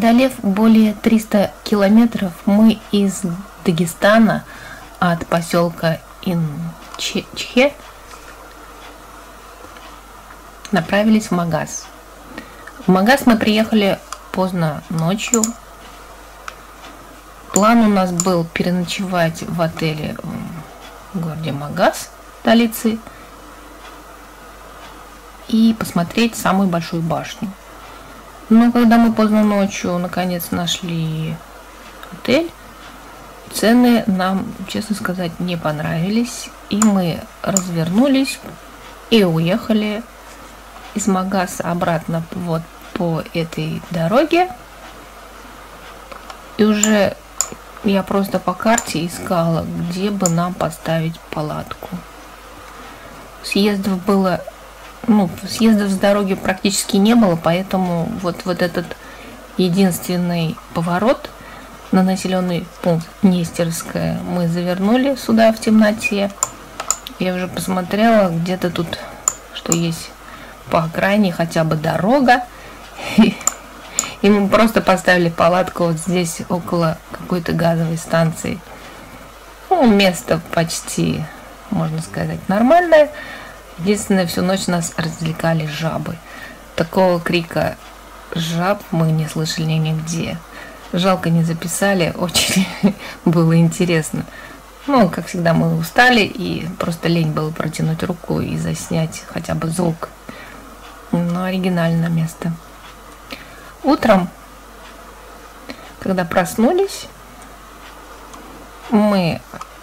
Преодолев более 300 километров, мы из Дагестана от поселка Инчхе направились в Магаз. В Магаз мы приехали поздно ночью. План у нас был переночевать в отеле в городе Магаз, столице, и посмотреть самую большую башню. Но когда мы поздно ночью наконец нашли отель, цены нам, честно сказать, не понравились, и мы развернулись и уехали из Магаза обратно вот по этой дороге. И уже я просто по карте искала, где бы нам поставить палатку. Съездов с дороги практически не было, поэтому вот этот единственный поворот на населенный пункт Нестерское мы завернули сюда в темноте. Я уже посмотрела, где-то тут, что есть по окраине хотя бы дорога. И мы просто поставили палатку вот здесь, около какой-то газовой станции. Место почти, можно сказать, нормальное. Единственное, всю ночь нас развлекали жабы. Такого крика жаб мы не слышали нигде. Жалко, не записали, очень было интересно. Как всегда, мы устали, и просто лень было протянуть руку и заснять хотя бы звук. Но оригинальное место. Утром, когда проснулись, мы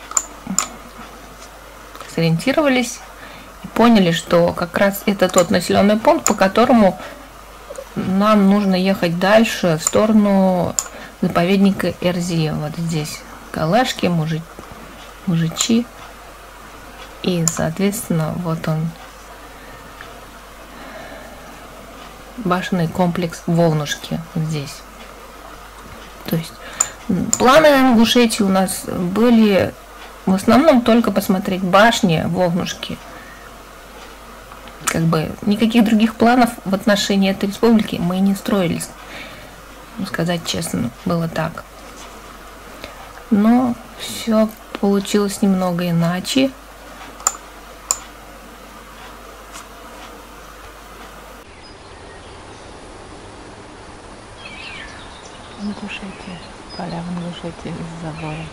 сориентировались и поняли, что как раз это тот населенный пункт, по которому нам нужно ехать дальше в сторону заповедника Эрзия. Вот здесь калашки, мужичи. И, соответственно, вот он, башенный комплекс Волнушки здесь. То есть планы на Ингушетии у нас были в основном только посмотреть башни Волнушки. Никаких других планов в отношении этой республики мы не строились. Сказать честно, было так. Но все получилось немного иначе. Ингушетия, поля в Ингушетии с забором.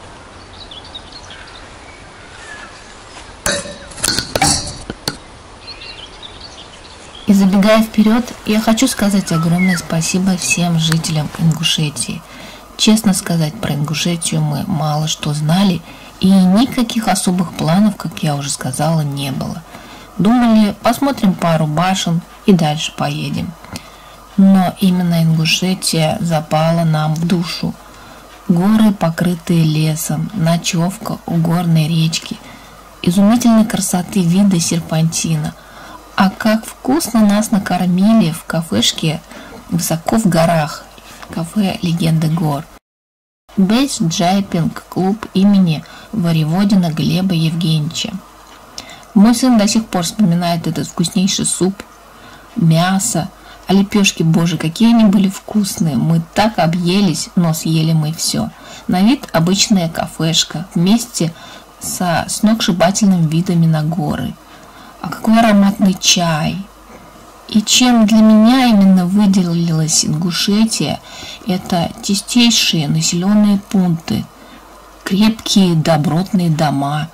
И забегая вперед, я хочу сказать огромное спасибо всем жителям Ингушетии. Честно сказать, про Ингушетию мы мало что знали, и никаких особых планов, как я уже сказала, не было. Думали, посмотрим пару башен и дальше поедем. Но именно Ингушетия запала нам в душу. Горы, покрытые лесом, ночевка у горной речки, изумительной красоты вида серпантина. А как вкусно нас накормили в кафешке высоко в горах, кафе «Легенда гор». Бейс-джайпинг клуб имени Воеводина Глеба Евгеньевича. Мой сын до сих пор вспоминает этот вкуснейший суп, мясо, а лепешки, боже, какие они были вкусные. Мы так объелись, но съели мы все. На вид обычная кафешка, вместе со сногсшибательными видами на горы. А какой ароматный чай! И чем для меня именно выделилась Ингушетия, это чистейшие населенные пункты, крепкие добротные дома,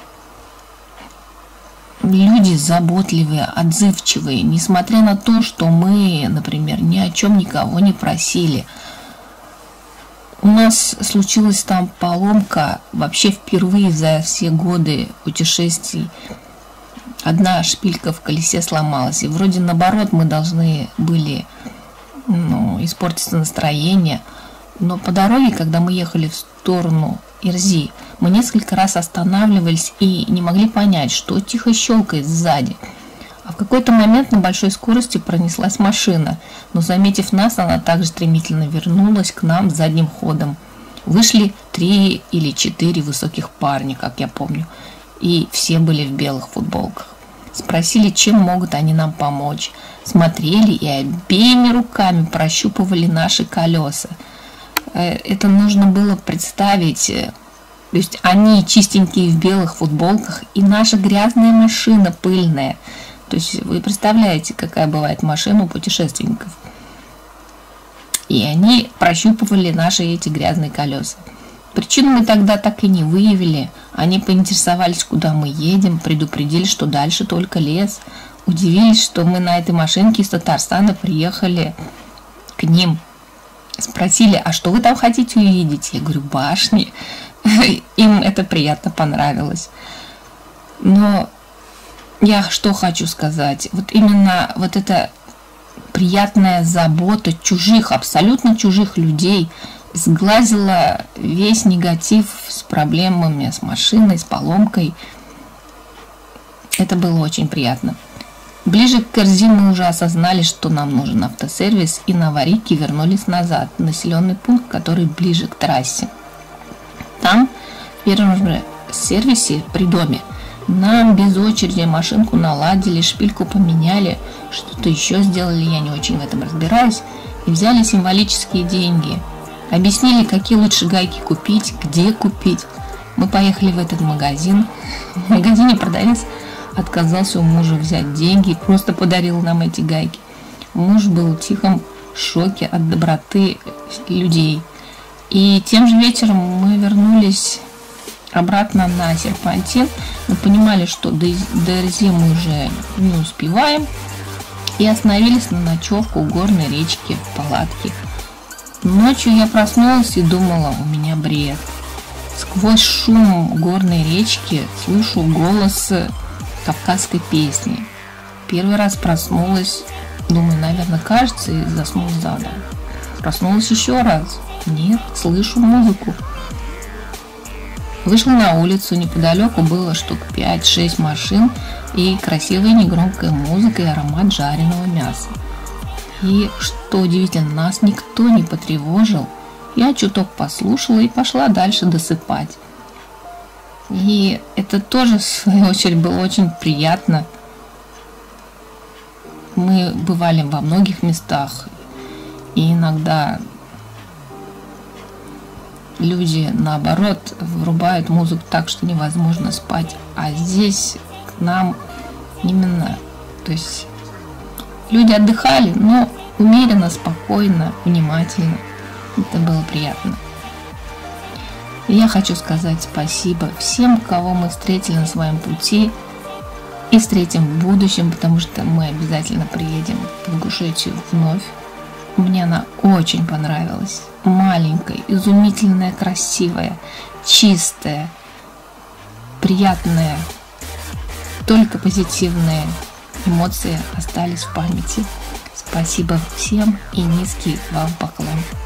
люди заботливые, отзывчивые, несмотря на то, что мы, например, ни о чем никого не просили. У нас случилась там поломка вообще впервые за все годы путешествий. Одна шпилька в колесе сломалась, и вроде наоборот мы должны были испортиться настроение. Но по дороге, когда мы ехали в сторону Эрзи, мы несколько раз останавливались и не могли понять, что тихо щелкает сзади. А в какой-то момент на большой скорости пронеслась машина, но, заметив нас, она также стремительно вернулась к нам задним ходом. Вышли 3 или 4 высоких парня, как я помню, и все были в белых футболках. Спросили, чем могут они нам помочь. Смотрели и обеими руками прощупывали наши колеса. Это нужно было представить. То есть они чистенькие в белых футболках, и наша грязная машина пыльная. То есть вы представляете, какая бывает машина у путешественников. И они прощупывали наши эти грязные колеса. Причину мы тогда так и не выявили. Они поинтересовались, куда мы едем, предупредили, что дальше только лес. Удивились, что мы на этой машинке из Татарстана приехали к ним. Спросили, а что вы там хотите увидеть? Я говорю, башни. Им это приятно понравилось. Но я что хочу сказать. Вот именно вот эта приятная забота чужих, абсолютно чужих людей сглазила весь негатив с проблемами с машиной, с поломкой. Это было очень приятно. Ближе к Керзи мы уже осознали, что нам нужен автосервис, и на аварийке вернулись назад, в населенный пункт, который ближе к трассе. Там, в первом же сервисе при доме, нам без очереди машинку наладили, шпильку поменяли, что-то еще сделали, я не очень в этом разбираюсь, и взяли символические деньги. Объяснили, какие лучше гайки купить, где купить. Мы поехали в этот магазин. В магазине продавец отказался у мужа взять деньги и просто подарил нам эти гайки. Муж был в тихом шоке от доброты людей. И тем же вечером мы вернулись обратно на серпантин. Мы понимали, что до Эрзи мы уже не успеваем. И остановились на ночевку у горной речки в палатке. Ночью я проснулась и думала, у меня бред. Сквозь шум горной речки слышу голос кавказской песни. Первый раз проснулась, думаю, наверное, кажется, и заснула задом. Проснулась еще раз. Нет, слышу музыку. Вышла на улицу, неподалеку было штук 5-6 машин и красивая негромкая музыка и аромат жареного мяса. И, что удивительно, нас никто не потревожил. Я чуток послушала и пошла дальше досыпать. И это тоже, в свою очередь, было очень приятно. Мы бывали во многих местах, и иногда люди, наоборот, врубают музыку так, что невозможно спать. А здесь к нам именно, то есть люди отдыхали, но умеренно, спокойно, внимательно. Это было приятно. И я хочу сказать спасибо всем, кого мы встретили на своем пути и встретим в будущем, потому что мы обязательно приедем в Ингушетию вновь. Мне она очень понравилась. Маленькая, изумительная, красивая, чистая, приятная. Только позитивные эмоции остались в памяти. Спасибо всем и низкий вам поклон.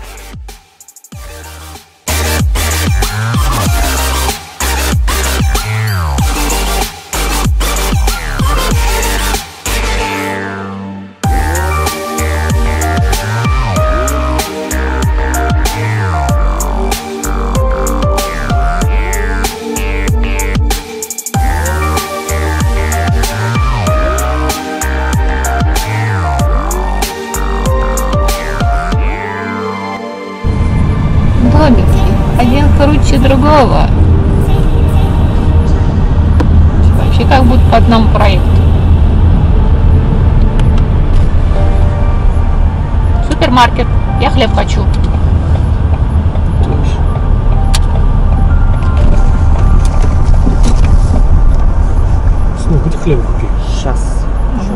Один круче другого. Вообще как будто по одному проекту. Супермаркет. Я хлеб хочу. Где хлеб купи? Сейчас.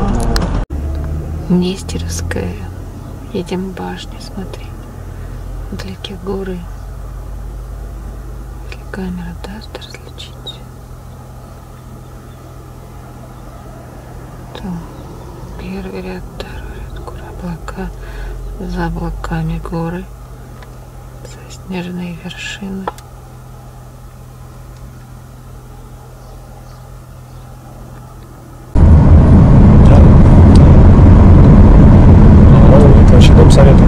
Нестеровская. Едем в башню, смотри. Вдалеке горы. Камера даст различить. Там первый ряд, второй ряд, горы, облака, за облаками горы, заснеженные вершины. Это вообще дом совета.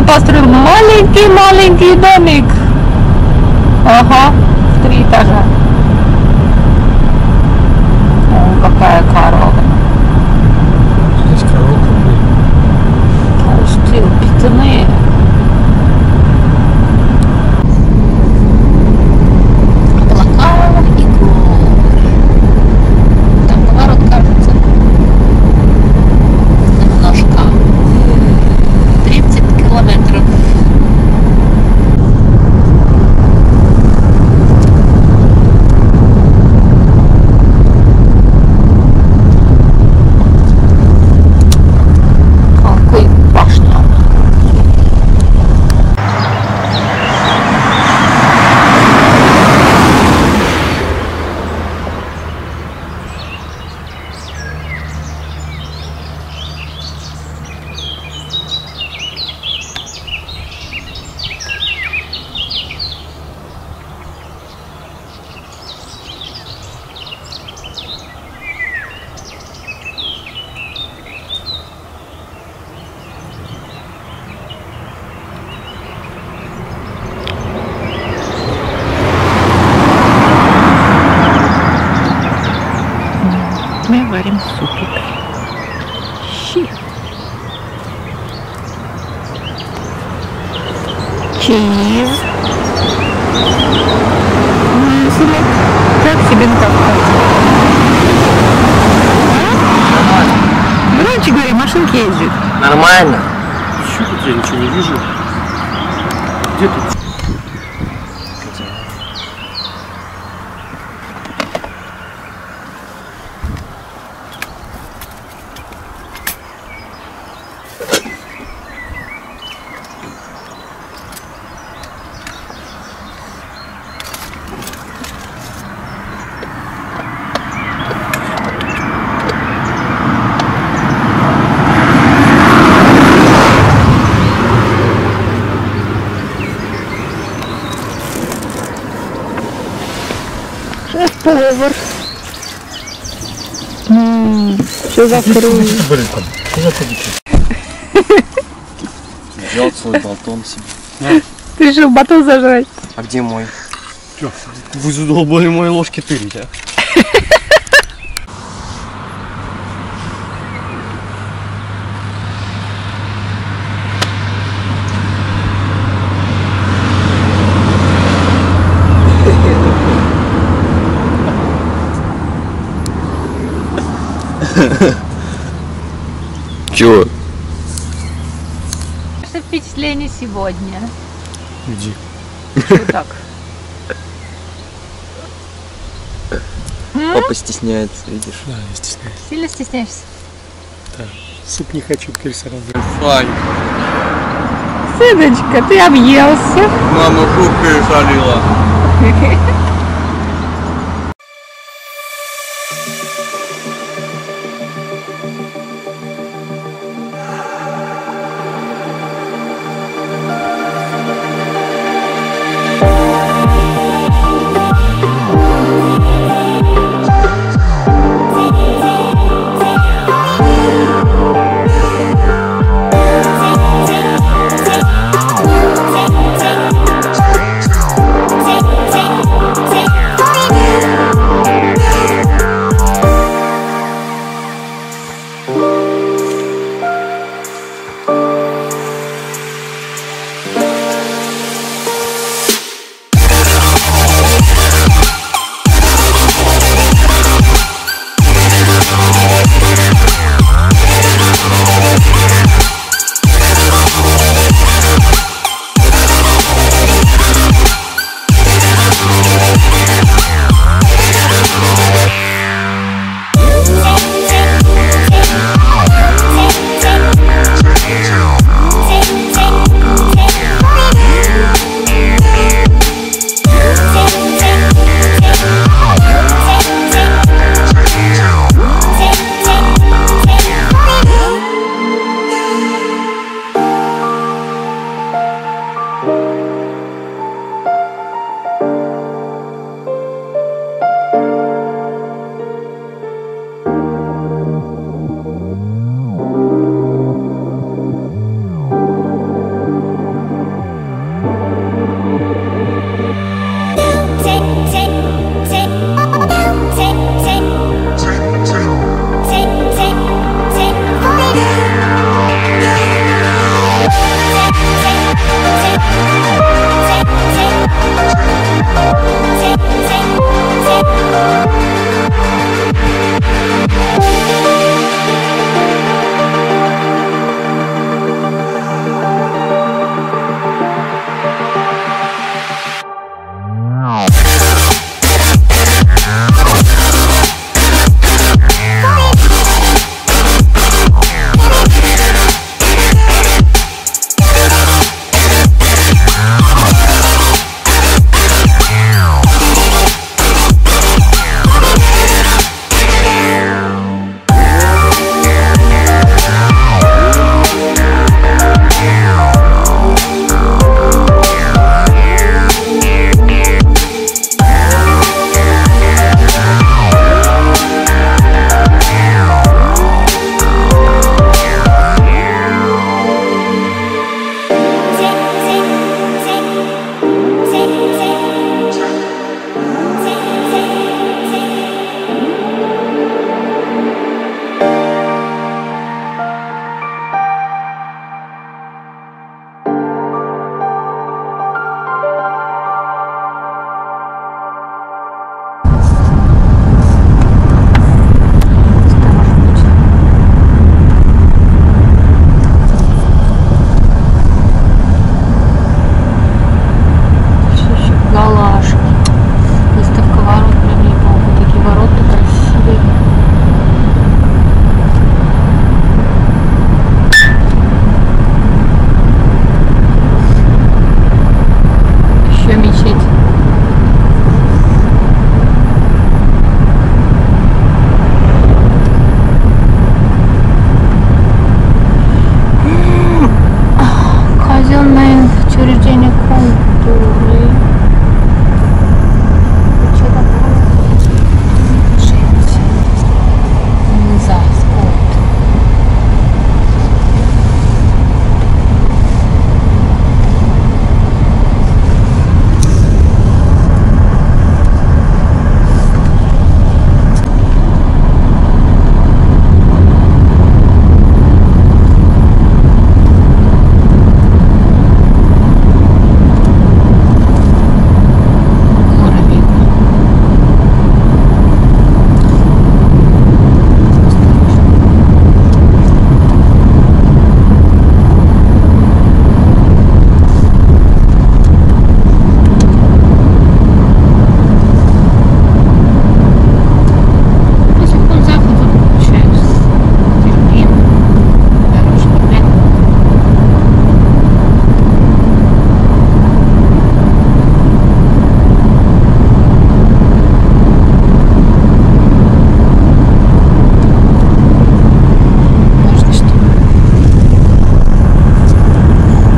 построил маленький домик. Ага, в 3 этажа. О, какая корова. Здесь коровка, блин. Уж ты, упитанные. Облака и горы. Там поворот, кажется. Немножко. 30 километров. Какой башня. Мы варим супик. Щи. Чиз. Как себе на Кавказе? Громче говори, машинки ездят. Нормально. Чё тут я ничего не вижу? Где тут? Шеф-повар. Все закрыл. Блин, там. Куда ходите? Взял свой батон себе. Ты решил батон зажрать? А где мой? Чё? Вы задолбали мои ложки тырить, а? Чего? Ваше впечатление сегодня? Иди. Вот так. Папа стесняется, видишь? Да, я стесняюсь. Сильно стесняешься? Да. Суп не хочу, теперь сразу. Фань, Сыночка, ты объелся. мама фрукты солила.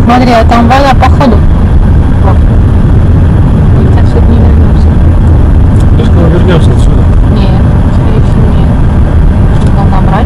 Смотри, а там вода походу. Так что не вернемся. Я сказал, вернемся отсюда. Нет, скорее всего нет. Что там набрать?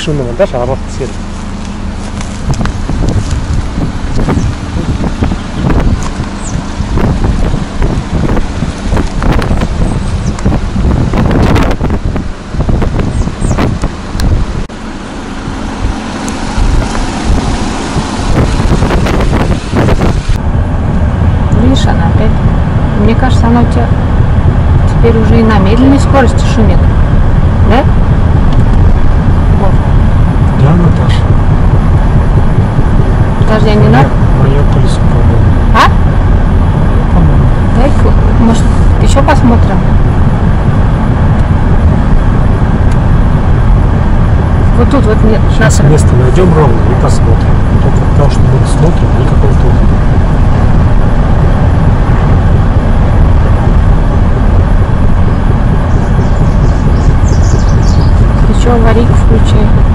шумный монтаж, а работает свет. Видишь, она опять. Мне кажется, она у тебя теперь уже и на медленной скорости шумит. Да? Вот. Да, Наташа. Подожди, а не надо? Мое колесо, по-моему. А? По-моему. Дай, может, еще посмотрим? Вот тут вот нет. Сейчас место найдем ровно и посмотрим. Только потому что мы смотрим, никакого толка. Еще аварийку включай.